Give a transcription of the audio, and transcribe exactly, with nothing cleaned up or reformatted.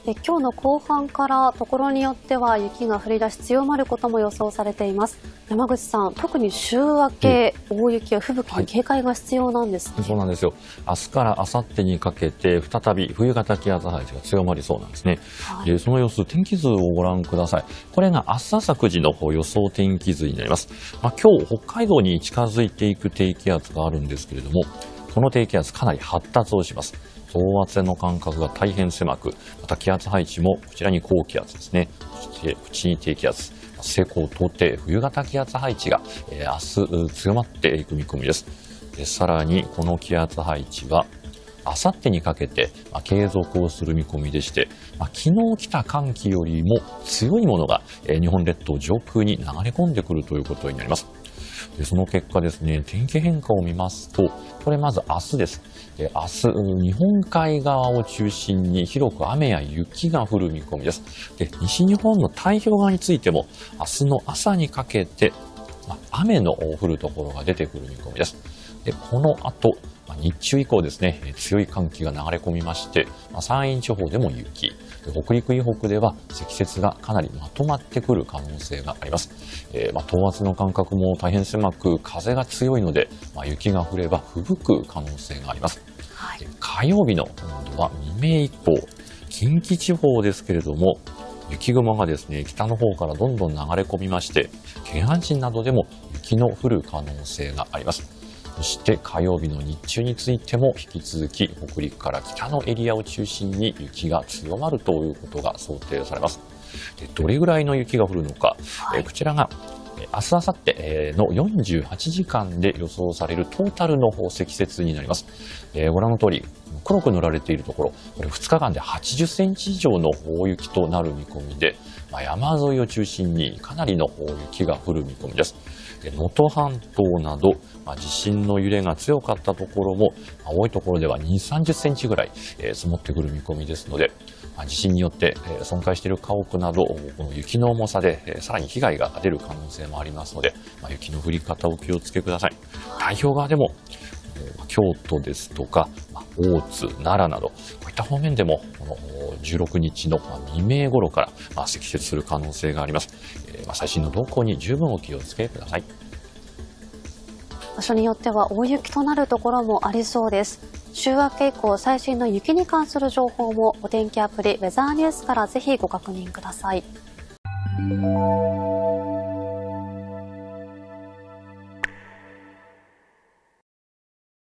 で今日の後半からところによっては雪が降り出し強まることも予想されています。山口さん、特に週明け、うん、大雪や吹雪に警戒が必要なんですね。 はい、そうなんですよ。明日から明後日にかけて再び冬型気圧配置が強まりそうなんですね。はい、でその様子、天気図をご覧ください。これが明日朝くじの予想天気図になります。まあ、今日北海道に近づいていく低気圧があるんですけれども、この低気圧かなり発達をします。等圧線の間隔が大変狭く、また気圧配置もこちらに高気圧ですね。そして内に低気圧。西高東低冬型気圧配置が、えー、明日強まっていく見込みです。でさらにこの気圧配置はあさってにかけて、まあ、継続をする見込みでして、まあ、昨日来た寒気よりも強いものが、えー、日本列島上空に流れ込んでくるということになります。でその結果ですね、天気変化を見ますと、これまず明日です。で明日、日本海側を中心に広く雨や雪が降る見込みです。で西日本の太平洋側についても、明日の朝にかけて、まあ、雨の降るところが出てくる見込みです。でこの後、まあ、日中以降ですね、強い寒気が流れ込みまして、まあ、山陰地方でも雪、北陸以北では積雪がかなりまとまってくる可能性があります。えーまあ、等圧の間隔も大変狭く、風が強いので、まあ、雪が降れば吹雪く可能性があります。はい、火曜日の今度は未明以降、近畿地方ですけれども、雪雲がですね、北の方からどんどん流れ込みまして、京阪神などでも雪の降る可能性があります。そして火曜日の日中についても引き続き北陸から北のエリアを中心に雪が強まるということが想定されます。でどれぐらいの雪が降るのか、はい、えこちらが明日、明後日のよんじゅうはちじかんで予想されるトータルの積雪になります。えー、ご覧の通り黒く塗られているところ、これふつかかんではちじゅっセンチ以上の大雪となる見込みで、まあ、山沿いを中心にかなりの大雪が降る見込みです。能登半島など、まあ、地震の揺れが強かったところも、まあ、多いところではにじゅう、さんじゅっセンチぐらい、えー、積もってくる見込みですので、まあ、地震によって、えー、損壊している家屋など、この雪の重さで、えー、さらに被害が出る可能性もありますので、まあ、雪の降り方をお気をつけください。太平洋側でも、京都ですとか、大津、奈良など、こういった方面でも、このじゅうろくにちの未明頃から積雪する可能性があります。最新の動向に十分お気をつけください。 場所によっては大雪となるところもありそうです。週明け以降、最新の雪に関する情報もお天気アプリウェザーニュースからぜひご確認ください。